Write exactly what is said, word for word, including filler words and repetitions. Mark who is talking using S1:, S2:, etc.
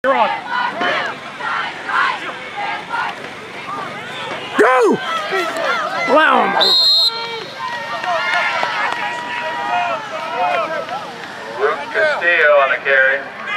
S1: You're on. Go! Wow.
S2: Luke Castillo on the carry.